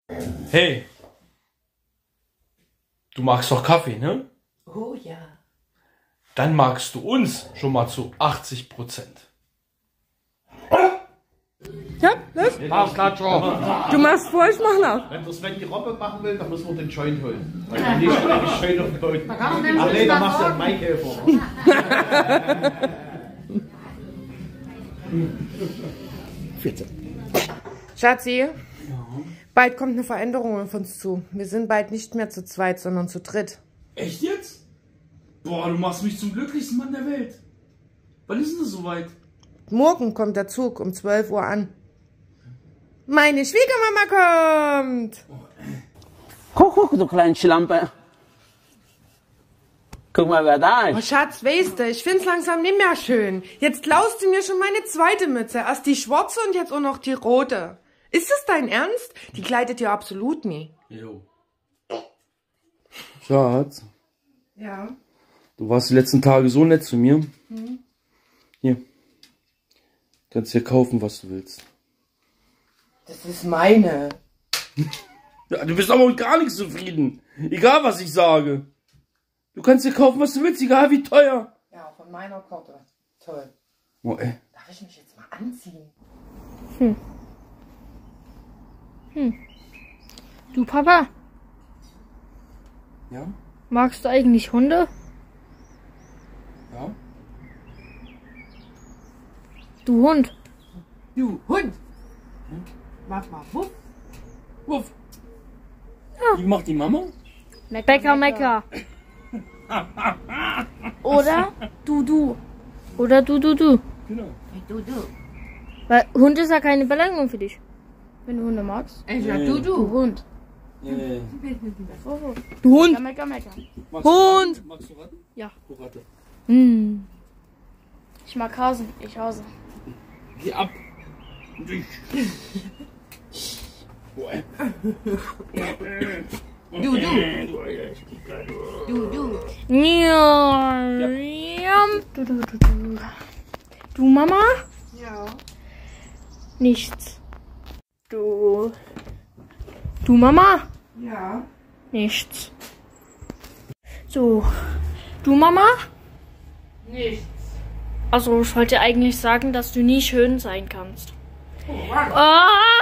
Hey, du magst doch Kaffee, ne? Oh ja. Dann magst du uns schon mal zu 80%. Ja, los. Du machst vor, ich mach nach. Wenn der Sven die Robbe machen will, dann müssen wir den Joint holen. Weil dann liegt eigentlich schön auf dem Boden. Aber nee, dann machst du einen Maikäfer. 14. Schatzi, bald kommt eine Veränderung auf uns zu. Wir sind bald nicht mehr zu zweit, sondern zu dritt. Echt jetzt? Boah, du machst mich zum glücklichsten Mann der Welt. Wann ist denn das soweit? Morgen kommt der Zug um 12 Uhr an. Meine Schwiegermama kommt. Guck, du kleine Schlampe. Guck mal, wer da Oh, ist. Schatz, weißt du, ich find's langsam nicht mehr schön. Jetzt klaust du mir schon meine zweite Mütze. Erst die schwarze und jetzt auch noch die rote. Ist das dein Ernst? Die kleidet dir absolut nie. Jo. Schatz, Ja. du warst die letzten Tage so nett zu mir. Hier. Kannst dir kaufen, was du willst. Das ist meine. Ja, du bist aber mit gar nichts zufrieden. Egal, was ich sage. Du kannst dir kaufen, was du willst, egal wie teuer. Ja, von meiner Karte. Toll. Oh, ey. Darf ich mich jetzt mal anziehen? Du Papa, Ja? magst du eigentlich Hunde? Ja? Du Hund. Du Hund. Mach mal wuff. Wuff. Wie macht die Mama? Mecker, Mecker. Oder du. Oder du. Genau. Du. Weil Hund ist ja keine Beleidigung für dich. Wenn du Hunde magst. Ich sag Du Hund. Du Hund. Mecker, Mecker. Hund. Magst du Ratten? Ja. Du Ratte. Ich mag Hasen. Ich hause. Geh ab. Oh, ey. Du. Du Mama? Ja. Nichts. Du Mama? Ja. Nichts. So. Du Mama? Nichts. Also ich wollte eigentlich sagen, dass du nie schön sein kannst. Oh, Mann. Ah!